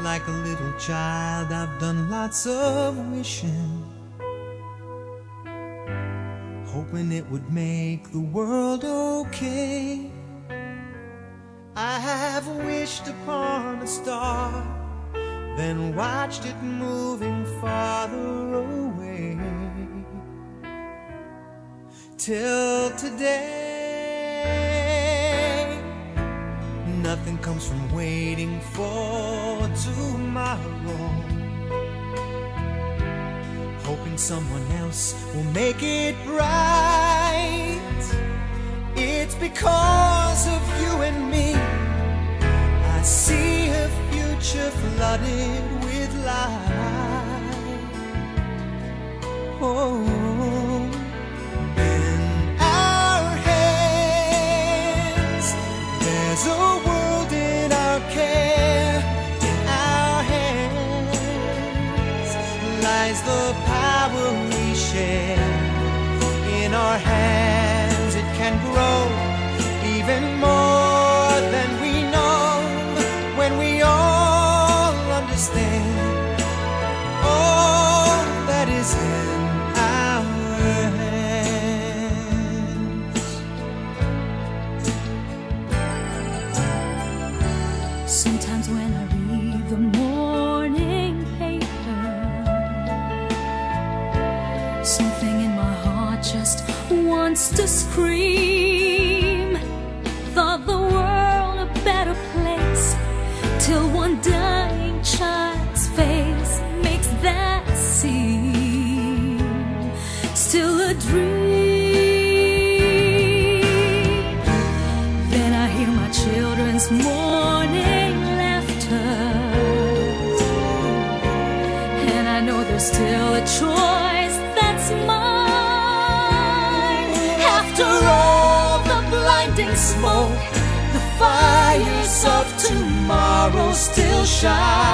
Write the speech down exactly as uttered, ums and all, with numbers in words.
Like a little child, I've done lots of wishing, hoping it would make the world okay. I have wished upon a star, then watched it moving farther away, till today. Nothing comes from waiting for tomorrow, hoping someone else will make it right. It's because of you and me I see a future flooded with light. Oh, in our hands there's a world in our care. In our hands lies the power we share. In our hands it can grow even more than we know, when we all understand all that is in our hands. Sometimes when I read the morning paper, something in my heart just wants to scream. Thought the world a better place, till one dying child's face makes that seem still a dream. Then I hear my children's morning laughter, and I know there's still a choice that's mine. After all the blinding smoke, the fires of tomorrow still shine.